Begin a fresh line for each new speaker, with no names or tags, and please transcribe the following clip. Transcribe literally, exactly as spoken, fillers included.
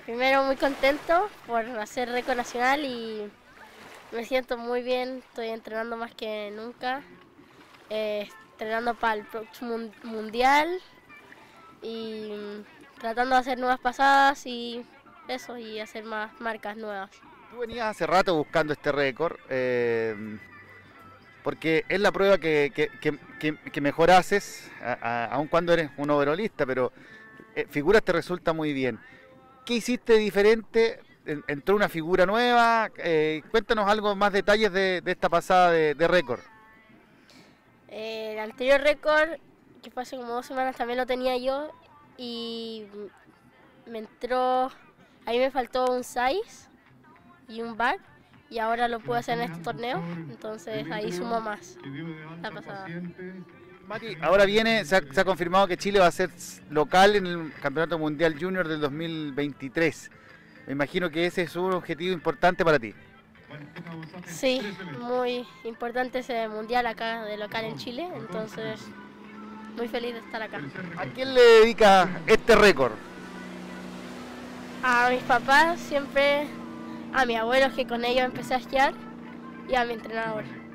Primero muy contento por hacer récord nacional y me siento muy bien, estoy entrenando más que nunca, eh, entrenando para el próximo mundial y tratando de hacer nuevas pasadas y eso, y hacer más marcas nuevas.
Tú venías hace rato buscando este récord, eh, porque es la prueba que, que, que, que, que mejor haces, a, a, aun cuando eres un overolista, pero eh, figuras te resulta muy bien. ¿Qué hiciste diferente? ¿Entró una figura nueva? Eh, cuéntanos algo más detalles de, de esta pasada de, de récord.
Eh, el anterior récord, que fue hace como dos semanas, también lo tenía yo y me entró, ahí me faltó un size y un back y ahora lo puedo hacer en este torneo, entonces ahí sumo más la pasada.
Mati, ahora viene, se ha, se ha confirmado que Chile va a ser local en el Campeonato Mundial Junior del dos mil veintitrés. Me imagino que ese es un objetivo importante para ti.
Sí, muy importante ese mundial acá de local en Chile, entonces muy feliz de estar acá.
¿A quién le dedicas este récord?
A mis papás siempre, a mis abuelos que con ellos empecé a esquiar y a mi entrenador.